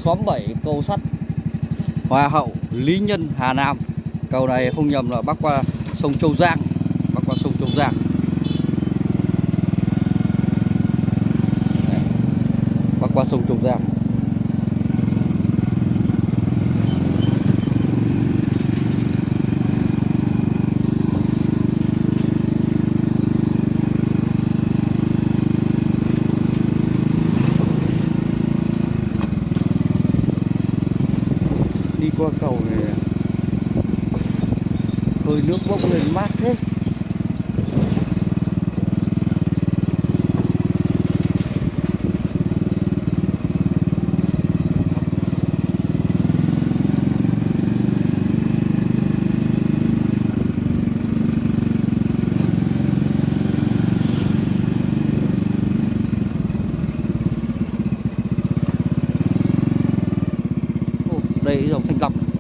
xóm 7 cầu sắt Hoa Hậu, Lý Nhân, Hà Nam. Cầu này không nhầm là bắc qua sông Châu Giang, bắc qua sông Châu Giang. Đấy, bắc qua sông Châu Giang. Đi qua cầu này hơi nước bốc lên mát thế. Đây dòng Thanh Long.